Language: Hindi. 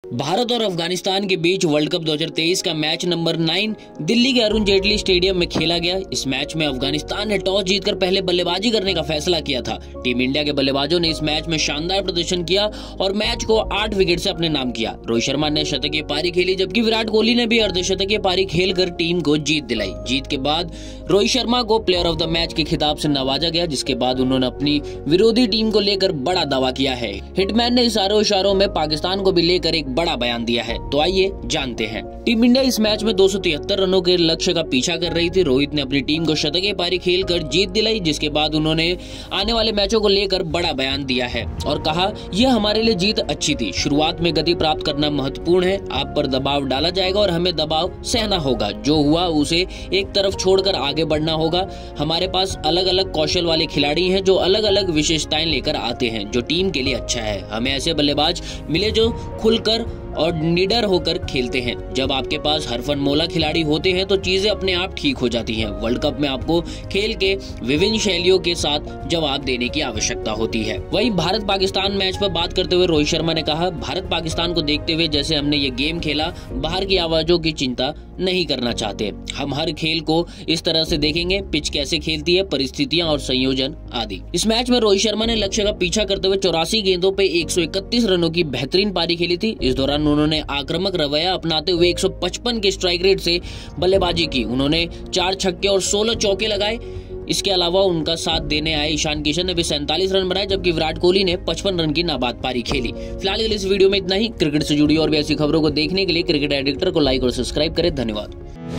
भारत और अफगानिस्तान के बीच वर्ल्ड कप 2023 का मैच नंबर 9 दिल्ली के अरुण जेटली स्टेडियम में खेला गया। इस मैच में अफगानिस्तान ने टॉस जीतकर पहले बल्लेबाजी करने का फैसला किया था। टीम इंडिया के बल्लेबाजों ने इस मैच में शानदार प्रदर्शन किया और मैच को 8 विकेट से अपने नाम किया। रोहित शर्मा ने शतकीय पारी खेली, जबकि विराट कोहली ने भी अर्धशतकीय पारी खेलकर टीम को जीत दिलाई। जीत के बाद रोहित शर्मा को प्लेयर ऑफ द मैच के खिताब से नवाजा गया, जिसके बाद उन्होंने अपनी विरोधी टीम को लेकर बड़ा दावा किया है। हिटमैन ने इशारों में पाकिस्तान को भी लेकर एक बड़ा बयान दिया है, तो आइए जानते हैं। टीम इंडिया इस मैच में 273 रनों के लक्ष्य का पीछा कर रही थी। रोहित ने अपनी टीम को शतकीय पारी खेलकर जीत दिलाई, जिसके बाद उन्होंने आने वाले मैचों को लेकर बड़ा बयान दिया है और कहा, यह हमारे लिए जीत अच्छी थी। शुरुआत में गति प्राप्त करना महत्वपूर्ण है। आप पर दबाव डाला जाएगा और हमें दबाव सहना होगा। जो हुआ उसे एक तरफ छोड़कर आगे बढ़ना होगा। हमारे पास अलग अलग कौशल वाले खिलाड़ी हैं जो अलग अलग विशेषताएं लेकर आते हैं, जो टीम के लिए अच्छा है। हमें ऐसे बल्लेबाज मिले जो खुलकर और निडर होकर खेलते हैं। जब आपके पास हरफनमौला खिलाड़ी होते हैं तो चीजें अपने आप ठीक हो जाती हैं। वर्ल्ड कप में आपको खेल के विभिन्न शैलियों के साथ जवाब देने की आवश्यकता होती है। वहीं भारत पाकिस्तान मैच पर बात करते हुए रोहित शर्मा ने कहा, भारत पाकिस्तान को देखते हुए जैसे हमने ये गेम खेला, बाहर की आवाजों की चिंता नहीं करना चाहते। हम हर खेल को इस तरह से देखेंगे, पिच कैसे खेलती है, परिस्थितियां और संयोजन आदि। इस मैच में रोहित शर्मा ने लक्ष्य का पीछा करते हुए 84 गेंदों पे 131 रनों की बेहतरीन पारी खेली थी। इस दौरान उन्होंने आक्रामक रवैया अपनाते हुए 155 के स्ट्राइक रेट से बल्लेबाजी की। उन्होंने 4 छक्के और 16 चौके लगाए। इसके अलावा उनका साथ देने आए ईशान किशन ने भी 47 रन बनाए, जबकि विराट कोहली ने 55 रन की नाबाद पारी खेली। फिलहाल इस वीडियो में इतना ही। क्रिकेट से जुड़ी और भी ऐसी खबरों को देखने के लिए क्रिकेट एडिक्टर को लाइक और सब्सक्राइब करें। धन्यवाद।